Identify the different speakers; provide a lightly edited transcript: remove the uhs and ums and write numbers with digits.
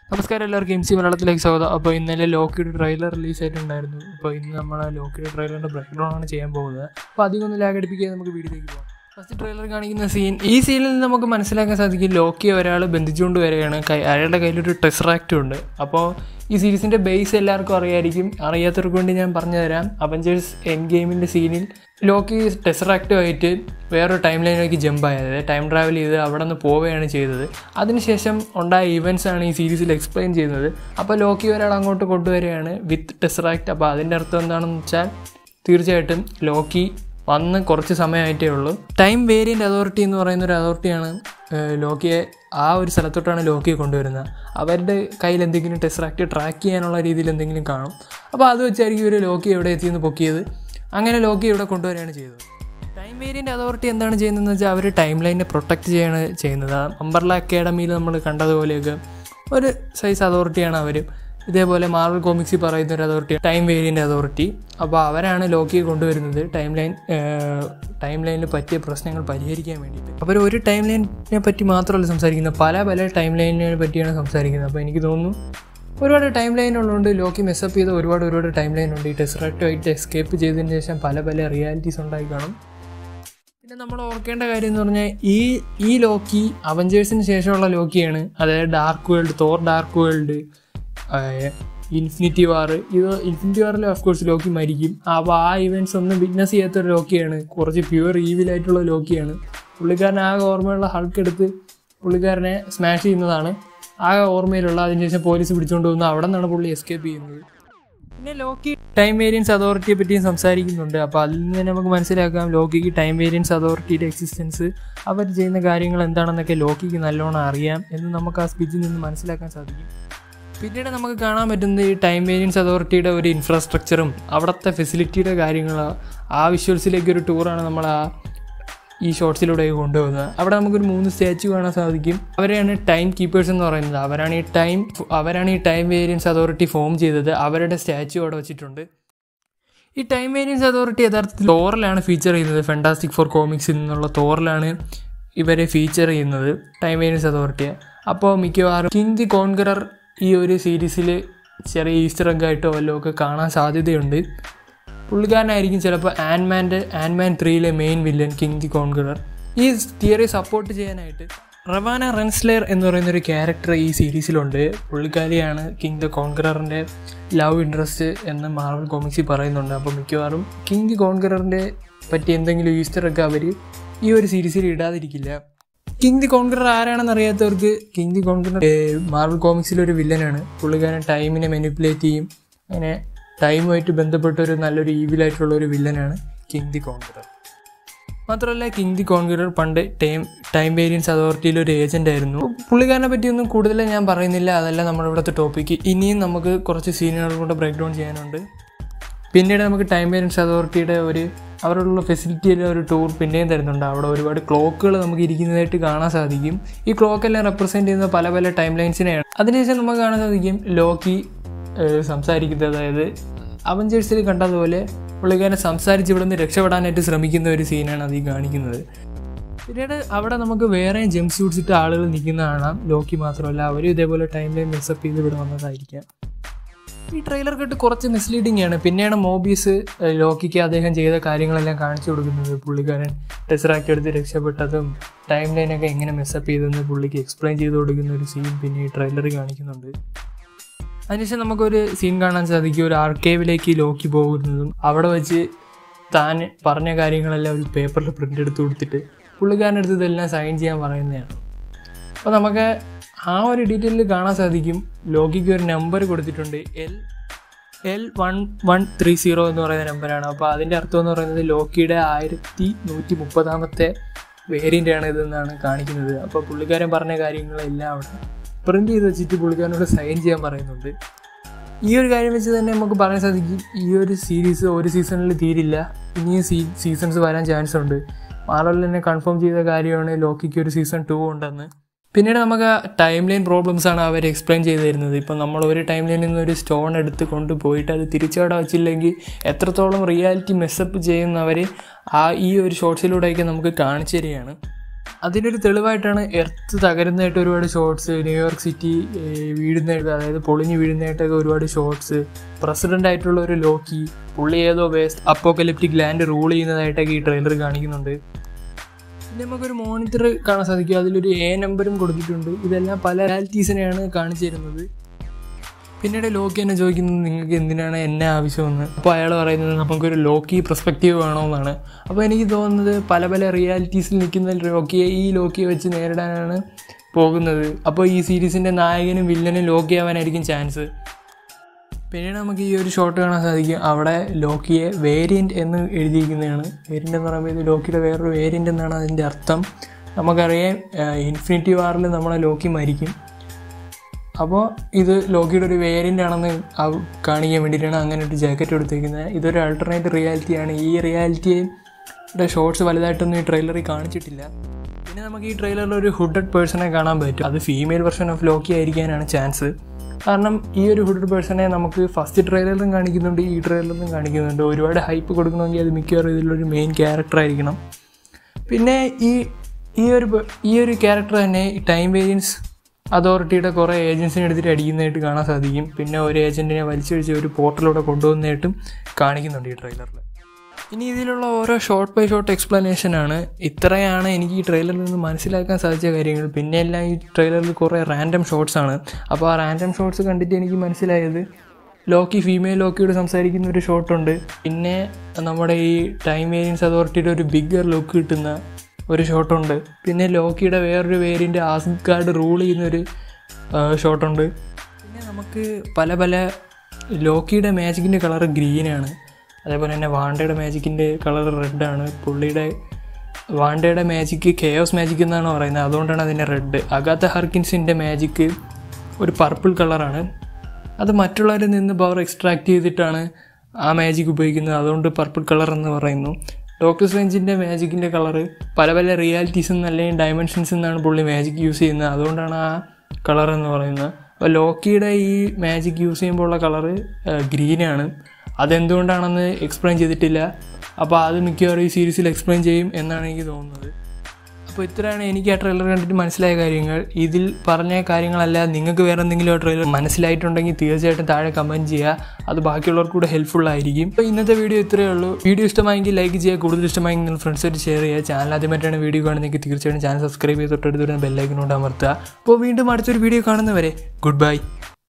Speaker 1: നമസ്കാരം, എല്ലാവർക്കും M C മലയാളത്തിലേക്ക് സ്വാഗതം. അപ്പോൾ ഇന്നലെ ലോക്കിയുടെ ട്രെയിലർ റിലീസ് ആയിട്ടുണ്ടായിരുന്നു. അപ്പോൾ ഇന്ന് നമ്മൾ ലോക്കിയുടെ ട്രെയിലറിൻ്റെ ബ്രേക്ക് ഡൗൺ ആണ് ചെയ്യാൻ പോകുന്നത്. അപ്പോൾ അധികമൊന്നും ലാഗടിപ്പിക്കാതെ നമുക്ക് വീഡിയോയിലേക്ക് പോകാം. ഫസ്റ്റ് ട്രെയിലർ കാണിക്കുന്ന ഈ സീനിൽ നിന്ന് നമുക്ക് മനസ്സിലാക്കാൻ സാധിക്കും ലോക്കിയെ ഒരാൾ ബന്ധിച്ചുകൊണ്ട് വരികയാണ്. അയാളുടെ കയ്യിലൊരു ടെസ്റാക്റ്റും ഉണ്ട്. അപ്പോൾ ഈ സീരീസിൻ്റെ ബേസ് എല്ലാവർക്കും അറിയായിരിക്കും. അറിയാത്തവർക്ക് വേണ്ടി ഞാൻ പറഞ്ഞു തരാം. അവഞ്ചേഴ്സ് എൻഡ് ഗെയിമിൻ്റെ സീനിൽ ലോക്കി ടെസ്റാക്റ്റുമായിട്ട് വേറൊരു ടൈം ലൈനിലേക്ക് ജമ്പ് ആയത്, ടൈം ട്രാവൽ ചെയ്ത് അവിടെ നിന്ന് പോവുകയാണ് ചെയ്തത്. അതിനുശേഷം ഉണ്ടായ ഇവൻറ്റ്സ് ആണ് ഈ സീരീസിൽ എക്സ്പ്ലെയിൻ ചെയ്യുന്നത്. അപ്പോൾ ലോക്കി ഒരാൾ അങ്ങോട്ട് കൊണ്ടുവരികയാണ് വിത്ത് ടെസ്റാക്റ്റ്. അപ്പോൾ അതിൻ്റെ അർത്ഥം എന്താണെന്ന് വെച്ചാൽ തീർച്ചയായിട്ടും ലോക്കി വന്ന് കുറച്ച് സമയമായിട്ടേ ഉള്ളൂ. ടൈം വേരിയൻ്റ് അതോറിറ്റി എന്ന് പറയുന്ന ഒരു അതോറിറ്റിയാണ് ലോക്കിയെ ആ ഒരു സ്ഥലത്തോട്ടാണ് ലോക്കിയെ കൊണ്ടുവരുന്നത്. അവരുടെ കയ്യിൽ എന്തെങ്കിലും ടെസ്റാക്റ്റ് ട്രാക്ക് ചെയ്യാനുള്ള രീതിയിൽ എന്തെങ്കിലും കാണും. അപ്പോൾ അത് വെച്ചായിരിക്കും ഇവർ ലോക്കി എവിടെ എത്തിയെന്ന് പൊക്കിയത്. അങ്ങനെ ലോക്കി ഇവിടെ കൊണ്ടുവരികയാണ് ചെയ്തത്. ടൈം വേരിയൻ്റ് അതോറിറ്റി എന്താണ് ചെയ്യുന്നതെന്ന് വെച്ചാൽ അവർ ടൈം ലൈനെ പ്രൊട്ടക്റ്റ് ചെയ്യാണ് ചെയ്യുന്നത്. അംബർല അക്കാഡമിയിൽ നമ്മൾ കണ്ടതുപോലെയൊക്കെ ഒരു സൈസ് അതോറിറ്റിയാണ് അവർ. ഇതേപോലെ മാർവൽ കോമിക്സിൽ പറയുന്ന ഒരു അതോറിറ്റി ടൈം വേരിയൻ്റ് അതോറിറ്റി. അപ്പോൾ അവരാണ് ലോക്കിയെ കൊണ്ടുവരുന്നത് ടൈം ലൈനിൽ പറ്റിയ പ്രശ്നങ്ങൾ പരിഹരിക്കാൻ വേണ്ടിയിട്ട്. അവർ ഒരു ടൈം ലൈനിനെ പറ്റി മാത്രമല്ല സംസാരിക്കുന്നത്, പല ടൈം ലൈനിനെ പറ്റിയാണ് സംസാരിക്കുന്നത്. അപ്പോൾ എനിക്ക് തോന്നുന്നു ഒരുപാട് ടൈം ലൈനുള്ളതുകൊണ്ട് ലോക്കി മെസ്സപ്പ് ചെയ്ത ഒരുപാട് ടൈം ലൈനുണ്ട്. ഈ ടെസ്റാക്റ്റുമായിട്ട് എസ്കേപ്പ് ചെയ്തതിന് ശേഷം പല റിയാലിറ്റീസ് ഉണ്ടായി കാണും. പിന്നെ നമ്മൾ ഓർക്കേണ്ട കാര്യം എന്ന് പറഞ്ഞാൽ ഈ ലോക്കി അവഞ്ചേഴ്സിന് ശേഷമുള്ള ലോക്കിയാണ്. അതായത് dark world, Thor dark world, infinity war. Infinity വാറിൽ ഓഫ്കോഴ്സ് ലോക്കി മരിക്കും. അപ്പോൾ ആ ഇവൻറ്റ്സ് ഒന്നും വിറ്റ്നസ് ചെയ്യാത്തൊരു ലോക്കിയാണ്. കുറച്ച് പ്യുവർ ഈവിലായിട്ടുള്ള ലോക്കിയാണ്. പുള്ളിക്കാരൻ ആകെ ഓർമ്മയുള്ള ഹൾക്ക് എടുത്ത് പുള്ളിക്കാരനെ സ്മാഷ് ചെയ്യുന്നതാണ് ആകെ ഓർമ്മയിലുള്ള. അതിനുശേഷം പോലീസ് പിടിച്ചുകൊണ്ട് പോകുന്നു. അവിടെ നിന്നാണ് പുള്ളി എസ്കേപ്പ് ചെയ്യുന്നത്. പിന്നെ ലോക്കി ടൈം വേരിയൻസ് അതോറിറ്റിയെ പറ്റിയും സംസാരിക്കുന്നുണ്ട്. അപ്പോൾ അതിൽ നിന്ന് തന്നെ നമുക്ക് മനസ്സിലാക്കാം ലോക്കിക്ക് ടൈം വേരിയൻസ് അതോറിറ്റിയുടെ എക്സിസ്റ്റൻസ്, അവർ ചെയ്യുന്ന കാര്യങ്ങൾ എന്താണെന്നൊക്കെ ലോക്കിക്ക് നല്ലോണം അറിയാം എന്ന് നമുക്ക് ആ സ്പീച്ചിൽ നിന്ന് മനസ്സിലാക്കാൻ സാധിക്കും. പിന്നീട് നമുക്ക് കാണാൻ പറ്റുന്നത് ഈ ടൈം വേരിയൻസ് അതോറിറ്റിയുടെ ഒരു ഇൻഫ്രാസ്ട്രക്ചറും അവിടുത്തെ ഫെസിലിറ്റിയുടെ കാര്യങ്ങൾ, ആ വിഷ്വൽസിലേക്ക് ഒരു ടൂറാണ് നമ്മൾ ഈ ഷോർട്സിലൂടെ കൊണ്ടുപോകുന്നത്. അവിടെ നമുക്കൊരു 3 സ്റ്റാച്ചു കാണാൻ സാധിക്കും. അവരെയാണ് ടൈം കീപ്പേഴ്സ് എന്ന് പറയുന്നത്. അവരാണ് ഈ ടൈം വേരിയൻസ് അതോറിറ്റി ഫോം ചെയ്തത്. അവരുടെ സ്റ്റാച്ചു അവിടെ വെച്ചിട്ടുണ്ട്. ഈ ടൈം വേരിയൻസ് അതോറിറ്റി യഥാർത്ഥത്തിൽ തോറിലാണ് ഫീച്ചർ ചെയ്യുന്നത്. ഫാന്റാസ്റ്റിക് ഫോർ കോമിക്സിൽ നിന്നുള്ള തോറിലാണ് ഇവരെ ഫീച്ചർ ചെയ്യുന്നത്, ടൈം വേരിയൻസ് അതോറിറ്റിയെ. അപ്പോൾ മിക്കവാറും കിങ് ദി കോൺഗറർ ഈ ഒരു സീരീസിൽ ചെറിയ ഈസ്റ്റർ എഗ് ആയിട്ടോ വല്ലതും ഒക്കെ കാണാൻ സാധ്യതയുണ്ട്. പുള്ളിക്കാരനായിരിക്കും ചിലപ്പോൾ Ant Man 3 main villain king the conqueror. ഈ തിയറി സപ്പോർട്ട് ചെയ്യാനായിട്ട് റവാന റെൻസ്ലെയർ എന്ന് പറയുന്നൊരു ക്യാരക്ടർ ഈ സീരീസിലുണ്ട്. പുള്ളിക്കാരിയാണ് കിങ് ദി കോൺഗററിൻ്റെ ലവ് ഇൻട്രസ്റ്റ് എന്ന് മാർവൽ കോമിക്സിൽ പറയുന്നുണ്ട്. അപ്പോൾ മിക്കവാറും കിങ് ദി കോൺഗററിൻ്റെ പറ്റി എന്തെങ്കിലും ഈസ്റ്റർ എഗ് അവർ ഈ ഒരു സീരീസിൽ ഇടാതിരിക്കില്ല. കിങ് ദി കോൺഗറർ ആരാണെന്ന് അറിയാത്തവർക്ക്, കിങ് ദി കോൺഗറർ മാർവൽ കോമിക്സിലൊരു വില്ലനാണ്. പുള്ളിക്കാരൻ ടൈമിനെ മാനിപ്പുലേറ്റ് ചെയ്യും. അങ്ങനെ ടൈമുമായിട്ട് ബന്ധപ്പെട്ടൊരു നല്ലൊരു ഈവിലായിട്ടുള്ള ഒരു വില്ലനാണ് കിങ് ദി കോൺഗറർ. മാത്രമല്ല കിങ് ദി കോൺഗറർ പണ്ട് ടൈം വേരിയൻസ് അതോറിറ്റിയിലൊരു ഏജൻ്റ് ആയിരുന്നു. പുള്ളിക്കാരനെ പറ്റിയൊന്നും കൂടുതൽ ഞാൻ പറയുന്നില്ല, അതല്ല നമ്മുടെ ഇവിടുത്തെ ടോപ്പിക്ക്. ഇനിയും നമുക്ക് കുറച്ച് സീനുകൾ കൊണ്ട് ബ്രേക്ക് ഡൗൺ ചെയ്യാനുണ്ട്. പിന്നീട് നമുക്ക് ടൈം വേരിയൻസ് അതോറിറ്റിയുടെ അവരുടെ ഫെസിലിറ്റിയിലെ ഒരു ടൂർ പിന്നെയും തരുന്നുണ്ട്. അവിടെ ഒരുപാട് ക്ലോക്കുകൾ നമുക്ക് ഇരിക്കുന്നതായിട്ട് കാണാൻ സാധിക്കും. ഈ ക്ലോക്കെല്ലാം റെപ്രസെൻറ്റ് ചെയ്യുന്ന പല ടൈം ലൈൻസിനെയാണ്. അതിനുശേഷം നമുക്ക് കാണാൻ സാധിക്കും ലോക്കി സംസാരിക്കുന്നത്. അതായത് അവഞ്ചേഴ്സിൽ കണ്ടതുപോലെ പുള്ളിക്കാരനെ സംസാരിച്ച് ഇവിടെ നിന്ന് രക്ഷപ്പെടാനായിട്ട് ശ്രമിക്കുന്ന ഒരു സീനാണ് അതിൽ കാണിക്കുന്നത്. പിന്നീട് അവിടെ നമുക്ക് വേറെ ജംപ് സ്യൂട്ട്സ് ഇട്ട് ആളുകൾ നിൽക്കുന്ന കാണാം. ലോക്കി മാത്രമല്ല, അവരും ഇതേപോലെ ടൈം ലൈൻ മെസ്സപ്പ് ചെയ്ത് ഇവിടെ വന്നതായിരിക്കാം. ഈ ട്രെയിലർ കേട്ട് കുറച്ച് മിസ്ലീഡിംഗ് ആണ്. പിന്നെയാണ് മോബിയസ് ലോക്കിക്ക് അദ്ദേഹം ചെയ്ത കാര്യങ്ങളെല്ലാം കാണിച്ചു കൊടുക്കുന്നത്. പുള്ളിക്കാരൻ ടെസ്റാക്റ്റ് എടുത്ത് രക്ഷപ്പെട്ടതും ടൈം ലൈനൊക്കെ എങ്ങനെ മെസ്സപ്പ് ചെയ്തെന്ന് പുള്ളിക്ക് എക്സ്പ്ലെയിൻ ചെയ്ത് കൊടുക്കുന്ന ഒരു സീൻ പിന്നെ ഈ ട്രെയിലറിൽ കാണിക്കുന്നുണ്ട്. അതിനുശേഷം നമുക്കൊരു സീൻ കാണാൻ സാധിക്കും. ഒരു ആർക്കൈവിലേക്ക് ലോക്കി പോകുന്നതും അവിടെ വെച്ച് താൻ പറഞ്ഞ കാര്യങ്ങളെല്ലാം ഒരു പേപ്പറിൽ പ്രിൻ്റ് എടുത്ത് കൊടുത്തിട്ട് പുള്ളിക്കാരൻ്റെ അടുത്ത് ഇതെല്ലാം സൈൻ ചെയ്യാൻ പറയുന്നതാണ്. അപ്പോൾ നമുക്ക് ആ ഒരു ഡീറ്റെയിലിൽ കാണാൻ സാധിക്കും ലോക്കിക്ക് ഒരു നമ്പർ കൊടുത്തിട്ടുണ്ട്. L1130 എന്ന് പറയുന്ന നമ്പറാണ്. അപ്പോൾ അതിൻ്റെ അർത്ഥം എന്ന് പറയുന്നത് ലോക്കിയുടെ 1130ാമത്തെ വേരിയൻ്റാണ് ഇതെന്നാണ് കാണിക്കുന്നത്. അപ്പോൾ പുള്ളിക്കാരൻ പറഞ്ഞ കാര്യങ്ങളെല്ലാം അവിടെ പ്രിൻ്റ് ചെയ്ത് വെച്ചിട്ട് പുള്ളിക്കാരനോട് സൈൻ ചെയ്യാൻ പറയുന്നുണ്ട്. ഈ ഒരു കാര്യം വെച്ച് തന്നെ നമുക്ക് പറയാൻ സാധിക്കും ഈ ഒരു സീരീസ് ഒരു സീസണിൽ തീരില്ല. ഇനിയും സീസൺസ് വരാൻ ചാൻസ് ഉണ്ട്. മാർവൽ തന്നെ കൺഫേം ചെയ്ത കാര്യമാണ് ലോക്കിക്ക് ഒരു സീസൺ 2 ഉണ്ടെന്ന്. പിന്നീട് നമുക്ക് ടൈം ലൈൻ പ്രോബ്ലംസാണ് അവർ എക്സ്പ്ലെയിൻ ചെയ്ത് തരുന്നത്. ഇപ്പം നമ്മൾ ഒരു ടൈം ലൈനിൽ നിന്ന് ഒരു സ്റ്റോൺ എടുത്ത് കൊണ്ടുപോയിട്ട് അത് തിരിച്ചവിടെ വച്ചില്ലെങ്കിൽ എത്രത്തോളം റിയാലിറ്റി മെസ്സപ്പ് ചെയ്യുന്നവർ ഈ ഒരു ഷോർട്സിലൂടെയൊക്കെ നമുക്ക് കാണിച്ചു തരികയാണ്. അതിൻ്റെ ഒരു തെളിവായിട്ടാണ് എർത്ത് തകരുന്നതായിട്ട് ഒരുപാട് ഷോട്ട്സ്, ന്യൂയോർക്ക് സിറ്റി വീഴുന്നതായിട്ട്, അതായത് പൊളിഞ്ഞ് വീഴുന്നതായിട്ടൊക്കെ ഒരുപാട് ഷോട്ട്സ്, പ്രസിഡൻ്റ് ആയിട്ടുള്ള ഒരു ലോക്കി, പുള്ളി ഏതോ വേസ്റ്റ് അപ്പോക്കലിപ്റ്റിക് ലാൻഡ് റൂൾ ചെയ്യുന്നതായിട്ടൊക്കെ ഈ ട്രെയിലർ കാണിക്കുന്നുണ്ട്. പിന്നെ നമുക്കൊരു മോണിറ്റർ കാണാൻ സാധിക്കും, അതിലൊരു നമ്പറും കൊടുത്തിട്ടുണ്ട്. ഇതെല്ലാം പല റിയാലിറ്റീസിനെയാണ് കാണിച്ചു തരുന്നത്. പിന്നീട് ലോക്കി എന്നെ ചോദിക്കുന്നത് നിങ്ങൾക്ക് എന്തിനാണ് എന്നെ ആവശ്യമെന്ന്. അപ്പോൾ അയാൾ പറയുന്നത് നമുക്കൊരു ലോക്കി പെർസ്പെക്റ്റീവ് വേണമെന്നാണ്. അപ്പോൾ എനിക്ക് തോന്നുന്നത് പല പല റിയാലിറ്റീസിൽ നിൽക്കുന്ന ലോക്കിയെ വെച്ച് നേരിടാനാണ് പോകുന്നത്. അപ്പോൾ ഈ സീരീസിൻ്റെ നായകനും വില്ലനും ലോക്കി ആവാനായിരിക്കും ചാൻസ്. പിന്നീട് നമുക്ക് ഈ ഒരു ഷോട്ട് കാണാൻ സാധിക്കും, അവിടെ ലോക്കിയെ വേരിയൻ്റ് എന്ന് എഴുതിയിരിക്കുന്നതാണ്. വേരിയൻ്റ് എന്ന് പറയുമ്പോൾ ഇത് ലോക്കിയുടെ വേറൊരു വേരിയൻ്റ് എന്നാണ് അതിൻ്റെ അർത്ഥം. നമുക്കറിയാം ഇൻഫിനിറ്റി വാറിൽ നമ്മളെ ലോക്കി മരിക്കും. അപ്പോൾ ഇത് ലോക്കിയുടെ ഒരു വേരിയൻ്റ് ആണെന്ന് കാണിക്കാൻ വേണ്ടിയിട്ടാണ് അങ്ങനെ ഒരു ജാക്കറ്റ് എടുത്തിരിക്കുന്നത്. ഇതൊരു ആൾട്ടർനേറ്റ് റിയാലിറ്റിയാണ്. ഈ റിയാലിറ്റിയുടെ ഷോർട്സ് വലുതായിട്ടൊന്നും ഈ ട്രെയിലറിൽ കാണിച്ചിട്ടില്ല. പിന്നെ നമുക്ക് ഈ ട്രെയിലറിൽ ഒരു ഹുഡഡ് പേഴ്സണെ കാണാൻ പറ്റും. അത് ഫീമെയിൽ വെർഷൻ ഓഫ് ലോക്കി ആയിരിക്കാനാണ് ചാൻസ്. കാരണം ഈ ഒരു ഹുഡഡ് പേഴ്സണെ നമുക്ക് ഫസ്റ്റ് ട്രെയിലറിലും കാണിക്കുന്നുണ്ട്, ഈ ട്രെയിലറിലും കാണിക്കുന്നുണ്ട്. ഒരുപാട് ഹൈപ്പ് കൊടുക്കണമെങ്കിൽ അത് മിക്കവാറും ഇതിലൊരു മെയിൻ ക്യാരക്ടർ ആയിരിക്കണം. പിന്നെ ഈ ഒരു ക്യാരക്ടർ തന്നെ ടൈം വേരിയൻസ് അതോറിറ്റിയുടെ കുറേ ഏജൻസിനെ എടുത്തിട്ട് അടിക്കുന്നതായിട്ട് കാണാൻ സാധിക്കും. പിന്നെ ഒരു ഏജൻറ്റിനെ വലിച്ചൊഴിച്ച് ഒരു പോർട്ടലിലൂടെ കൊണ്ടുവന്നതായിട്ടും കാണിക്കുന്നുണ്ട് ഈ ട്രെയിലറിൽ. ഇനി ഇതിലുള്ള ഓരോ ഷോട്ട് ബൈ ഷോട്ട് എക്സ്പ്ലനേഷനാണ്. ഇത്രയാണ് എനിക്ക് ഈ ട്രെയിലറിൽ നിന്ന് മനസ്സിലാക്കാൻ സാധിച്ച കാര്യങ്ങൾ. പിന്നെ എല്ലാം ഈ ട്രെയിലറിൽ കുറേ റാൻഡം ഷോട്ട്സാണ്. അപ്പോൾ ആ റാൻഡം ഷോട്ട്സ് കണ്ടിട്ട് എനിക്ക് മനസ്സിലായത് ലോക്കി ഫീമെയിൽ ലോക്കിയോട് സംസാരിക്കുന്ന ഒരു ഷോട്ടുണ്ട്. പിന്നെ നമ്മുടെ ഈ ടൈം വേരിയൻസ് അതോറിറ്റിയുടെ ഒരു ബിഗ്ഗർ ലുക്ക് കിട്ടുന്ന ഒരു ഷോട്ടുണ്ട്. പിന്നെ ലോക്കിയുടെ വേറൊരു വേരിയൻ്റ് ആസ്ഗാർഡ് റൂൾ ചെയ്യുന്നൊരു ഷോട്ടുണ്ട്. പിന്നെ നമുക്ക് പല പല ലോക്കിയുടെ മാജിക്കിൻ്റെ കളർ ഗ്രീനാണ്. അതേപോലെ തന്നെ വാണ്ടയുടെ മാജിക്കിൻ്റെ കളർ റെഡാണ്. വാണ്ടയുടെ മാജിക്ക് കെയോസ് മാജിക് എന്നാണ് പറയുന്നത്, അതുകൊണ്ടാണ് അതിൻ്റെ റെഡ്. അഗാത്ത ഹർക്കിൻസിൻ്റെ മാജിക്ക് ഒരു പർപ്പിൾ കളറാണ്. അത് മറ്റുള്ളവരിൽ നിന്ന് പവർ എക്സ്ട്രാക്ട് ചെയ്തിട്ടാണ് ആ മാജിക് ഉപയോഗിക്കുന്നത്, അതുകൊണ്ട് പർപ്പിൾ കളർ എന്ന് പറയുന്നു. ഡോക്ടർ സ്ട്രേഞ്ചിൻ്റെ മാജിക്കിൻ്റെ കളറ് പല പല റിയാലിറ്റീസിൽ നിന്ന് അല്ലെങ്കിൽ ഡയമെൻഷൻസിൽ നിന്നാണ് പുള്ളി മാജിക് യൂസ് ചെയ്യുന്നത്, അതുകൊണ്ടാണ് ആ കളർ എന്ന് പറയുന്നത്. അപ്പോൾ ലോക്കിയുടെ ഈ മാജിക് യൂസ് ചെയ്യുമ്പോഴുള്ള കളറ് ഗ്രീനാണ്. അതെന്തുകൊണ്ടാണെന്ന് എക്സ്പ്ലെയിൻ ചെയ്തിട്ടില്ല. അപ്പോൾ അത് മിക്കവാറും ഈ സീരീസിൽ എക്സ്പ്ലെയിൻ ചെയ്യും എന്നാണ് എനിക്ക് തോന്നുന്നത്. അപ്പോൾ ഇത്രയാണ് എനിക്ക് ആ ട്രെയിലർ കണ്ടിട്ട് മനസ്സിലായ കാര്യങ്ങൾ. ഇതിൽ പറഞ്ഞ കാര്യങ്ങളല്ല, നിങ്ങൾക്ക് വേറെ എന്തെങ്കിലും ആ ട്രെയിലർ മനസ്സിലായിട്ടുണ്ടെങ്കിൽ തീർച്ചയായിട്ടും താഴെ കമൻറ്റ് ചെയ്യുക. അത് ബാക്കിയുള്ളവർക്ക് കൂടെ ഹെൽപ്ഫുള്ളായിരിക്കും. അപ്പോൾ ഇന്നത്തെ വീഡിയോ ഇത്രയേ ഉള്ളൂ. വീഡിയോ ഇഷ്ടമായെങ്കിൽ ലൈക്ക് ചെയ്യുക, കൂടുതൽ ഇഷ്ടമായെങ്കിൽ നിങ്ങൾ ഫ്രണ്ട്സായിട്ട് ഷെയർ ചെയ്യുക. ചാനൽ ആദ്യമായിട്ടാണ് വീഡിയോ കാണുന്നതെങ്കിൽ തീർച്ചയായിട്ടും ചാനൽ സബ്സ്ക്രൈബ് ചെയ്ത് തൊട്ടടുത്ത് ബെല്ലൈക്കനോട് അമർത്തുക. അപ്പോൾ വീണ്ടും അടുത്തൊരു വീഡിയോ കാണുന്നവരെ ഗുഡ് ബൈ.